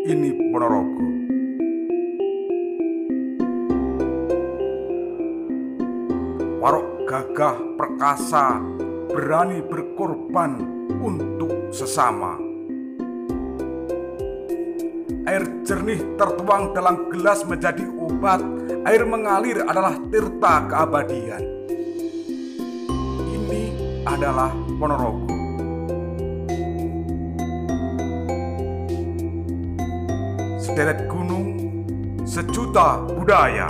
ini Ponorogo. Warok gagah perkasa, berani berkorban untuk sesama. Air jernih tertuang dalam gelas menjadi obat. Air mengalir adalah tirta keabadian. Ini adalah Ponorogo. Sederet gunung, sejuta budaya.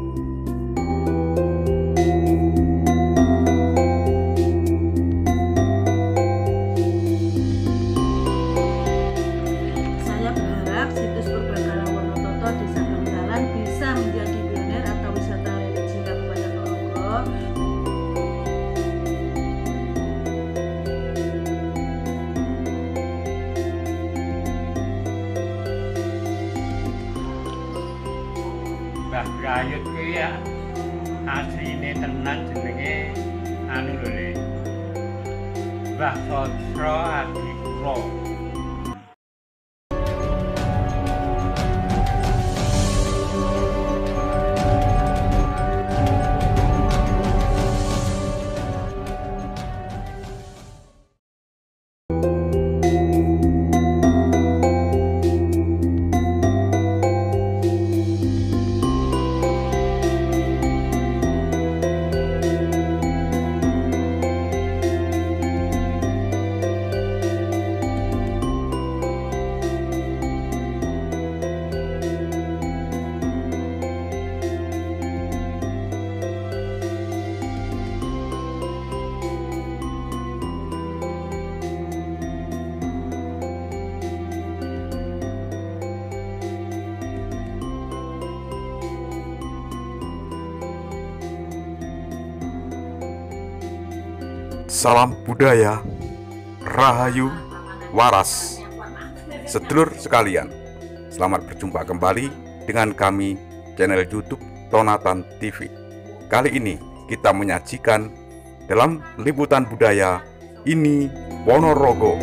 Saya berharap situs Purbakala Wonototo Desa Bangsalan bisa menjadi pionir atau wisata religi Kabupaten Ponorogo. Mbah Brayut kuwi ya asline tenan jenenge anu lho Le. Mbah Sosro Adi kula. Salam budaya, rahayu, waras. Sedulur sekalian, selamat berjumpa kembali dengan kami channel YouTube Tonatan TV. Kali ini kita menyajikan dalam liputan budaya ini Ponorogo.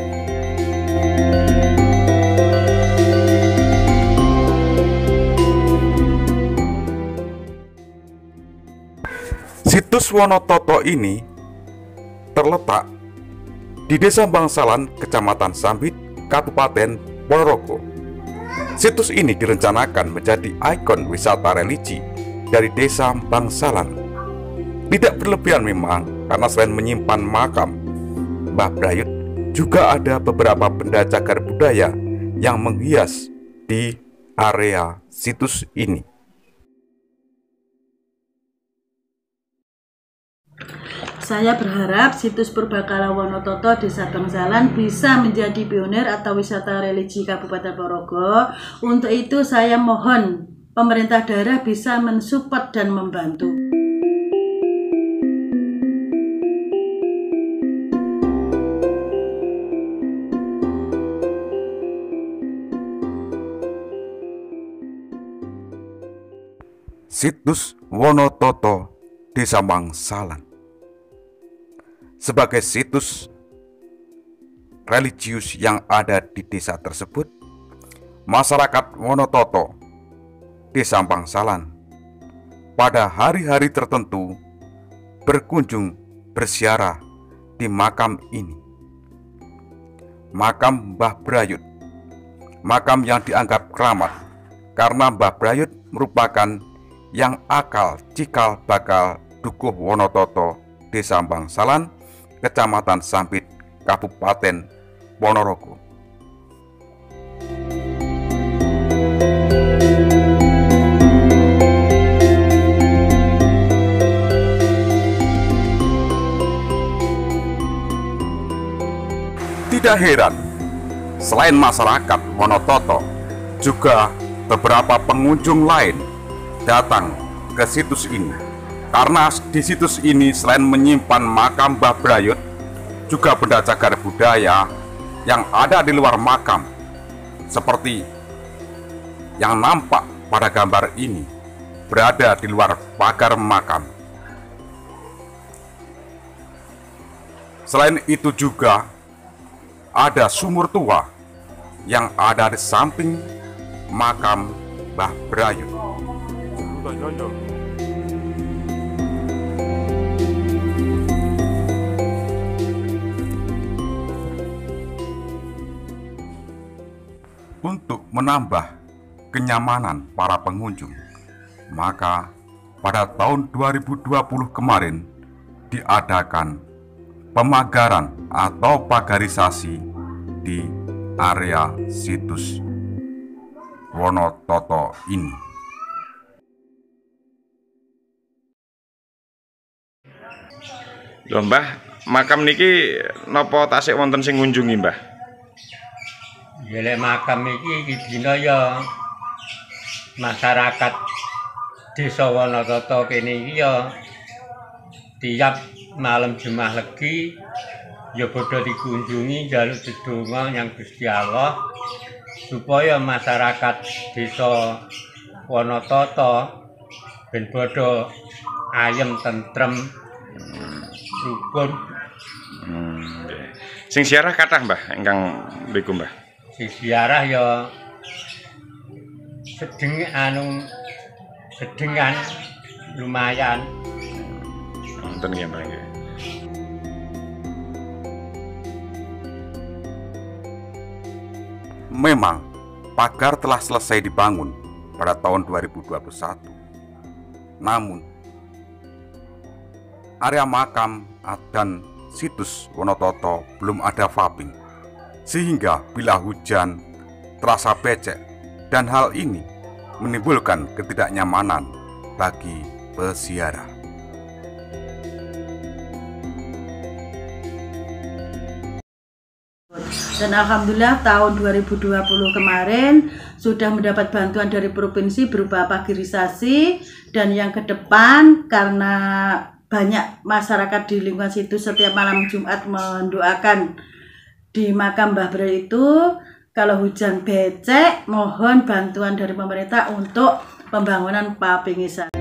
Situs Wonototo ini terletak di Desa Bangsalan, Kecamatan Sambit, Kabupaten Ponorogo. Situs ini direncanakan menjadi ikon wisata religi dari Desa Bangsalan. Tidak berlebihan memang, karena selain menyimpan makam Mbah Brayut, juga ada beberapa benda cagar budaya yang menghias di area situs ini. Saya berharap situs Purbakala Wonototo Desa Bangsalan bisa menjadi pionir atau wisata religi Kabupaten Ponorogo. Untuk itu saya mohon pemerintah daerah bisa mensupport dan membantu. Situs Wonototo Desa Bangsalan sebagai situs religius yang ada di desa tersebut, masyarakat Wonototo Desa Bangsalan pada hari-hari tertentu berkunjung berziarah di makam ini. Makam Mbah Brayut, makam yang dianggap keramat karena Mbah Brayut merupakan yang akal cikal bakal Dukuh Wonototo Desa Bangsalan, Kecamatan Sambit, Kabupaten Ponorogo. Tidak heran, selain masyarakat Wonototo, juga beberapa pengunjung lain datang ke situs ini. Karena di situs ini selain menyimpan makam Mbah Brayut, juga benda cagar budaya yang ada di luar makam, seperti yang nampak pada gambar ini, berada di luar pagar makam. Selain itu juga ada sumur tua yang ada di samping makam Mbah Brayut. Untuk menambah kenyamanan para pengunjung, maka pada tahun 2020 kemarin diadakan pemagaran atau pagarisasi di area situs Wonototo ini. Lho Mbah, makam niki napa tasik wonten sing ngunjungi Mbah? Lek makam iki dina ya masyarakat Desa Wonototo kene iki ya tiap malam Jumat Legi ya padha dikunjungi njaluk dedonga yang Gusti Allah supaya masyarakat Desa Wonototo ben padha ayem tentrem rukun. Sing ziarah kathah Mbah ingkang mriku Mbah. Si ziarah ya sedengan lumayan. Wonten nggih Mbah. Memang pagar telah selesai dibangun pada tahun 2021. Namun area makam dan situs Wonototo belum ada fabing, sehingga bila hujan terasa becek, dan hal ini menimbulkan ketidaknyamanan bagi peziarah. Dan alhamdulillah tahun 2020 kemarin sudah mendapat bantuan dari provinsi berupa pagirisasi, dan yang ke depan karena banyak masyarakat di lingkungan situ setiap malam Jumat mendoakan di makam Mbah Brayut itu, kalau hujan becek mohon bantuan dari pemerintah untuk pembangunan papingisan.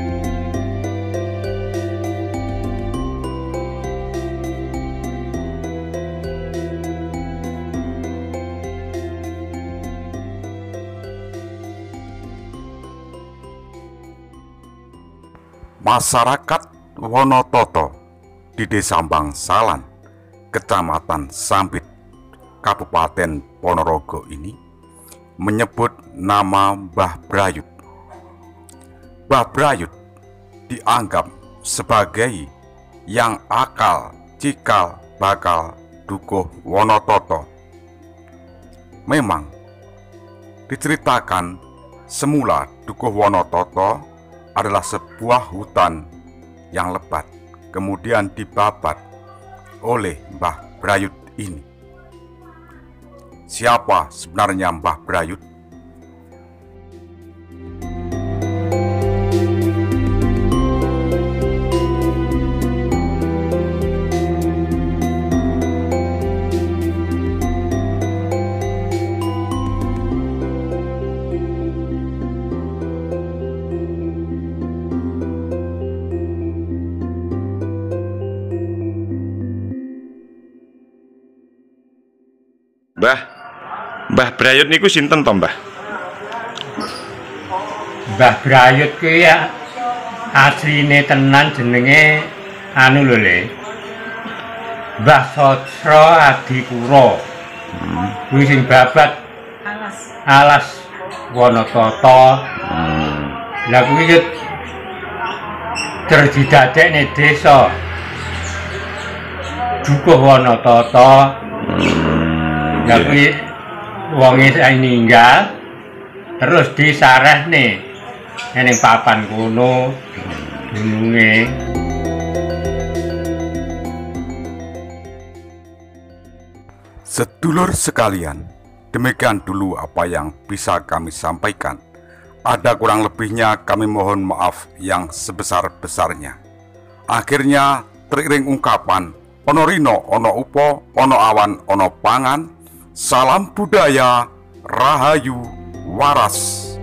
Masyarakat Wonototo di Desa Bangsalan, Kecamatan Sambit, Kabupaten Ponorogo ini menyebut nama Mbah Brayut. Mbah Brayut dianggap sebagai yang akal, cikal, bakal Dukuh Wonototo. Memang diceritakan semula Dukuh Wonototo adalah sebuah hutan yang lebat, kemudian dibabat oleh Mbah Brayut ini. Siapa sebenarnya Mbah Brayut? Mbah Brayut niku sinten to Mbah? Mbah Brayut kuwi ya asline tenan jenenge anu lho Le. Mbah Sosro Adipuro. Kuwi sing babat alas Wonototo. Lah kuwi yo terdidadekne desa Dukuh Wonototo. Lah kuwi wonge ninggal terus disarehne ning papan kono dununge. Sedulur sekalian, demikian dulu apa yang bisa kami sampaikan. Ada kurang lebihnya kami mohon maaf yang sebesar-besarnya. Akhirnya teriring ungkapan ono rino, ono upo, ono awan, ono pangan. Salam budaya, rahayu, waras.